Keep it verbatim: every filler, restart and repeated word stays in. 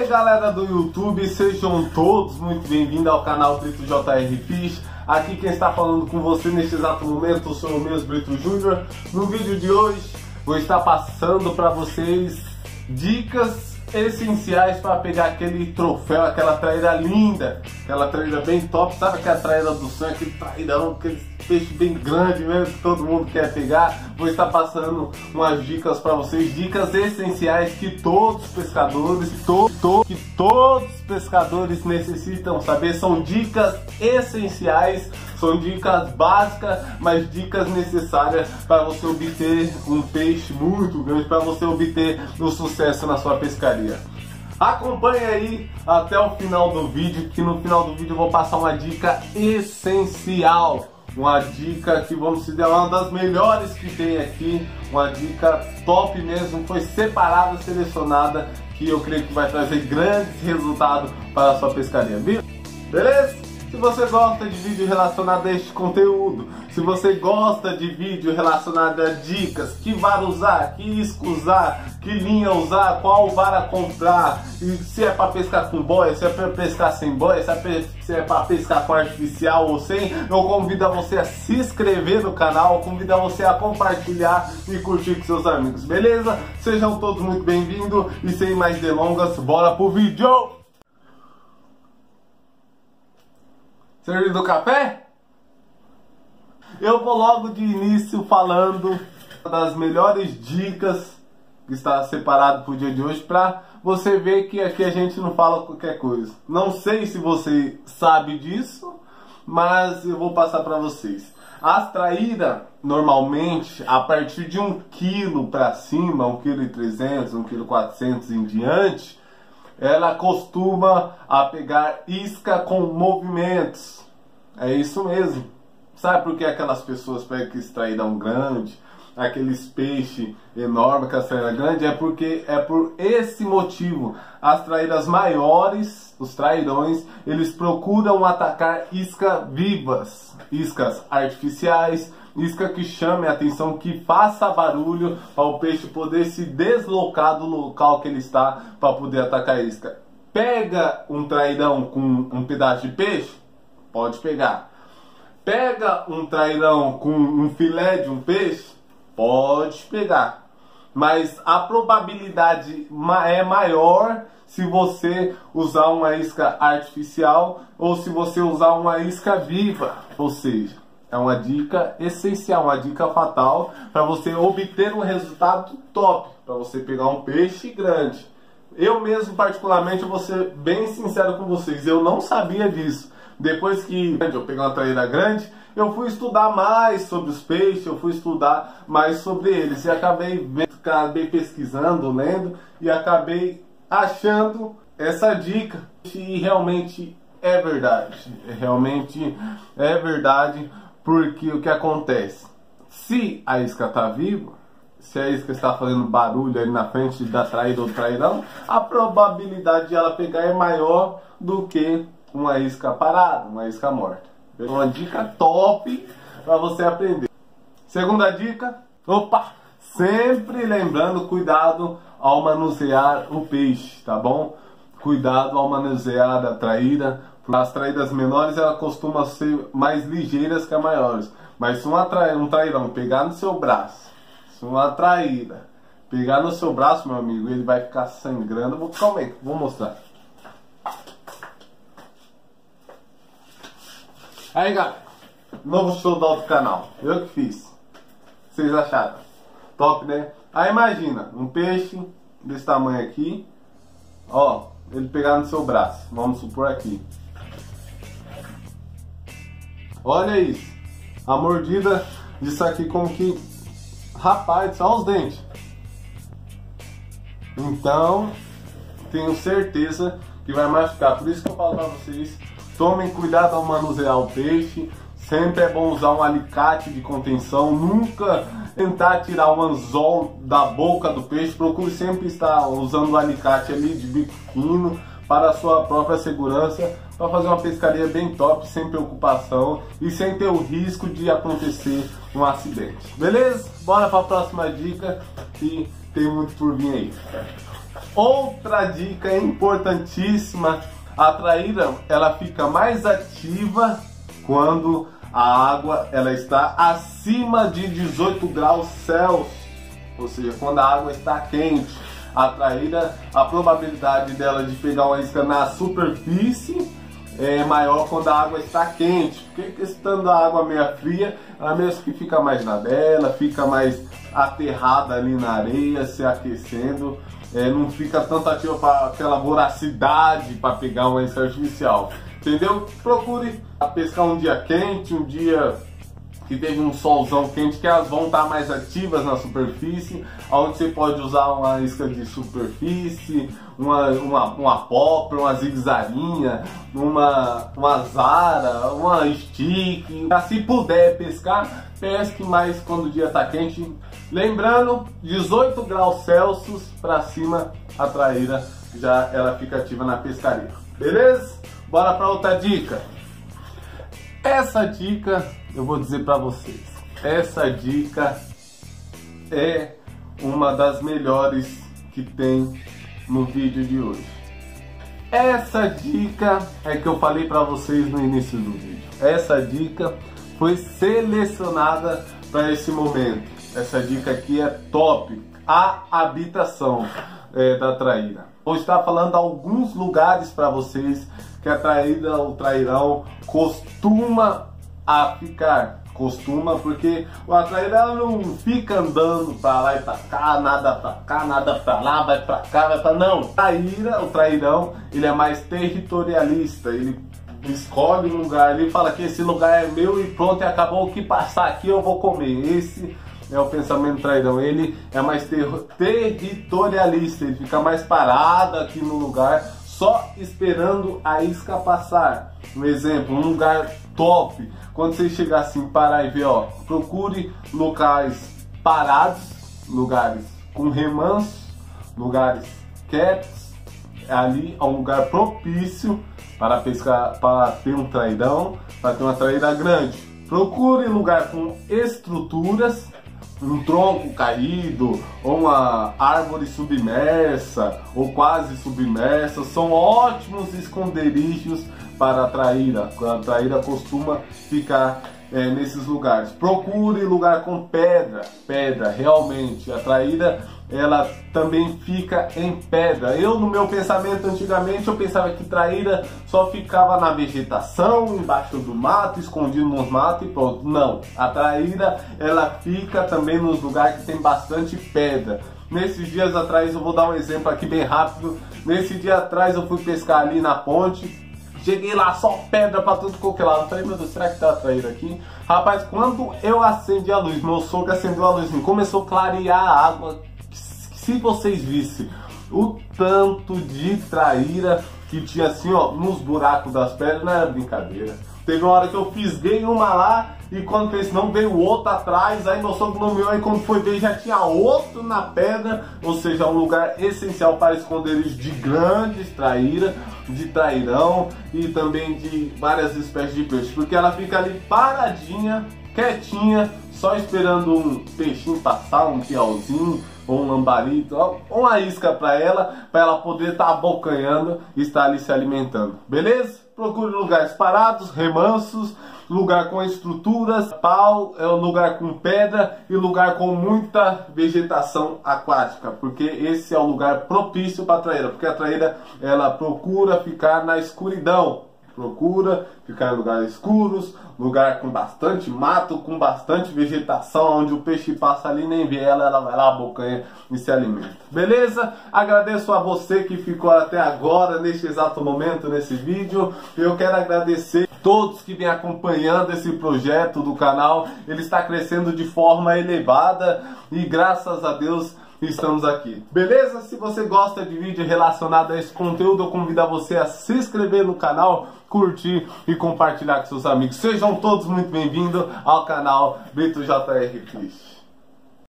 aí galera do YouTube, sejam todos muito bem-vindos ao canal Brito J R Fish. Aqui quem está falando com você neste exato momento sou eu mesmo, Brito Júnior. No vídeo de hoje vou estar passando para vocês dicas essenciais para pegar aquele troféu, aquela traíra linda, aquela traíra bem top, sabe aquela traíra do sonho, aquele trairão, aquele peixe bem grande mesmo que todo mundo quer pegar. Vou estar passando umas dicas para vocês, dicas essenciais que todos os pescadores, to, to, que todos os pescadores necessitam saber. São dicas essenciais, são dicas básicas, mas dicas necessárias para você obter um peixe muito grande, para você obter o sucesso na sua pescaria. Acompanhe aí até o final do vídeo, que no final do vídeo eu vou passar uma dica essencial. Uma dica que vamos dizer é uma das melhores que tem aqui, uma dica top mesmo, foi separada, selecionada, que eu creio que vai trazer grandes resultados para a sua pescaria, viu? Beleza? Se você gosta de vídeo relacionado a este conteúdo, se você gosta de vídeo relacionado a dicas, que vara usar, que isca usar, que linha usar, qual vara comprar, e se é para pescar com boia, se é para pescar sem boia, se é para pescar com artificial ou sem, eu convido a você a se inscrever no canal, eu convido a você a compartilhar e curtir com seus amigos, beleza? Sejam todos muito bem-vindos e sem mais delongas, bora pro vídeo! Servido do café? Eu vou logo de início falando das melhores dicas que está separado para o dia de hoje, para você ver que aqui a gente não fala qualquer coisa. Não sei se você sabe disso, mas eu vou passar para vocês. As traíras, normalmente, a partir de um quilo para cima, um quilo e trezentos, um quilo e quatrocentos em diante, ela costuma a pegar isca com movimentos. É isso mesmo. Sabe por que aquelas pessoas pegam aqueles trairão grande, aqueles peixes enormes, aquelas traíras grandes? É porque é por esse motivo. As traíras maiores, os trairões, eles procuram atacar iscas vivas, iscas artificiais, isca que chame a atenção, que faça barulho para o peixe poder se deslocar do local que ele está para poder atacar a isca. Pega um trairão com um pedaço de peixe? Pode pegar. Pega um trairão com um filé de um peixe? Pode pegar. Mas a probabilidade é maior se você usar uma isca artificial ou se você usar uma isca viva, ou seja, é uma dica essencial, uma dica fatal para você obter um resultado top, para você pegar um peixe grande. Eu mesmo, particularmente, eu vou ser bem sincero com vocês, eu não sabia disso. Depois que eu peguei uma traíra grande, eu fui estudar mais sobre os peixes, eu fui estudar mais sobre eles. E acabei, vendo, acabei pesquisando, lendo, e acabei achando essa dica. E realmente é verdade, realmente é verdade. Porque o que acontece? Se a isca está viva, se a isca está fazendo barulho ali na frente da traíra ou trairão, a probabilidade de ela pegar é maior do que uma isca parada, uma isca morta. Uma dica top para você aprender. Segunda dica, opa, sempre lembrando, cuidado ao manusear o peixe, tá bom? Cuidado ao manusear a traíra. As traíras menores elas costumam ser mais ligeiras que as maiores. Mas se uma tra... um trairão pegar no seu braço, se uma traíra pegar no seu braço, meu amigo, ele vai ficar sangrando. Vou... Calma aí, vou mostrar. Aí galera, novo showdown do canal, eu que fiz. Vocês acharam? Top, né? Aí imagina, um peixe desse tamanho aqui, ó, ele pegar no seu braço, vamos supor aqui. Olha isso, a mordida disso aqui como que, rapaz, só os dentes. Então, tenho certeza que vai machucar, por isso que eu falo pra vocês, tomem cuidado ao manusear o peixe, sempre é bom usar um alicate de contenção, nunca tentar tirar o anzol da boca do peixe, procure sempre estar usando o alicate ali de bico fino, para a sua própria segurança, para fazer uma pescaria bem top, sem preocupação e sem ter o risco de acontecer um acidente. Beleza? Bora para a próxima dica, que tem muito por vir aí. Outra dica importantíssima: a traíra ela fica mais ativa quando a água ela está acima de dezoito graus Celsius, ou seja, quando a água está quente. A traíra, a probabilidade dela de pegar uma isca na superfície é maior quando a água está quente, porque estando a água meio fria, ela mesmo que fica mais na dela, fica mais aterrada ali na areia, se aquecendo, é, não fica tanto ativa para aquela voracidade para pegar uma isca artificial, entendeu? Procure pescar um dia quente, um dia que teve um solzão quente, que elas vão estar mais ativas na superfície, onde você pode usar uma isca de superfície, uma, uma, uma popper, uma zigue-zaguinha, uma, uma zara, uma stick. Se puder pescar, pesque mais quando o dia está quente. Lembrando, dezoito graus Celsius para cima, a traíra já ela fica ativa na pescaria. Beleza? Bora para outra dica. Essa dica eu vou dizer para vocês, essa dica é uma das melhores que tem no vídeo de hoje. Essa dica é que eu falei para vocês no início do vídeo. Essa dica foi selecionada para esse momento. Essa dica aqui é top. A habitação é, da traíra. Vou estar falando alguns lugares para vocês que a traíra, o trairão costuma a ficar, costuma, porque a traíra ela não fica andando pra lá e pra cá, nada pra cá, nada pra lá, vai pra cá, vai pra... Não, a traíra, o trairão, ele é mais territorialista, ele escolhe um lugar, ele fala que esse lugar é meu e pronto, e acabou, o que passar aqui eu vou comer. Esse é o pensamento trairão, ele é mais ter territorialista, ele fica mais parado aqui no lugar, só esperando a isca passar. Um exemplo, um lugar top, quando você chegar assim, parar e ver, ó, procure locais parados, lugares com remanso, lugares quietos, ali é um lugar propício para pescar, para ter um trairão, para ter uma traíra grande. Procure lugar com estruturas, um tronco caído, ou uma árvore submersa, ou quase submersa, são ótimos esconderijos para a traíra. A traíra costuma ficar é, nesses lugares. Procure lugar com pedra, pedra, realmente, a traíra ela também fica em pedra. Eu, no meu pensamento, antigamente, eu pensava que traíra só ficava na vegetação, embaixo do mato, escondido nos matos e pronto. Não, a traíra ela fica também nos lugares que tem bastante pedra. Nesses dias atrás, eu vou dar um exemplo aqui bem rápido. Nesse dia atrás eu fui pescar ali na ponte. Cheguei lá, só pedra pra tudo qualquer lado. Falei, meu Deus, será que tá a traíra aqui? Rapaz, quando eu acendi a luz, meu sogro acendeu a luz, começou a clarear a água. Se vocês vissem o tanto de traíra que tinha assim, ó, nos buracos das pedras, não era brincadeira. Teve uma hora que eu fisguei uma lá e quando fez não veio outro atrás, aí meu sogro nomeou, aí quando foi ver já tinha outro na pedra, ou seja, um lugar essencial para esconderijos de grandes traíra, de trairão e também de várias espécies de peixe, porque ela fica ali paradinha, quietinha, só esperando um peixinho passar, um piauzinho, ou um lambarito, ou uma isca para ela, para ela poder estar tá abocanhando e estar ali se alimentando. Beleza? Procure lugares parados, remansos, lugar com estruturas, pau, é um lugar com pedra e lugar com muita vegetação aquática, porque esse é o lugar propício para a traíra, porque a traíra ela procura ficar na escuridão. Procura ficar em lugares escuros, lugar com bastante mato, com bastante vegetação, onde o peixe passa ali nem vê ela, ela vai lá, abocanha e se alimenta. Beleza? Agradeço a você que ficou até agora, neste exato momento, nesse vídeo. Eu quero agradecer a todos que vêm acompanhando esse projeto do canal. Ele está crescendo de forma elevada e graças a Deus estamos aqui. Beleza? Se você gosta de vídeo relacionado a esse conteúdo, eu convido a você a se inscrever no canal, curtir e compartilhar com seus amigos. Sejam todos muito bem-vindos ao canal Brito J R Fish.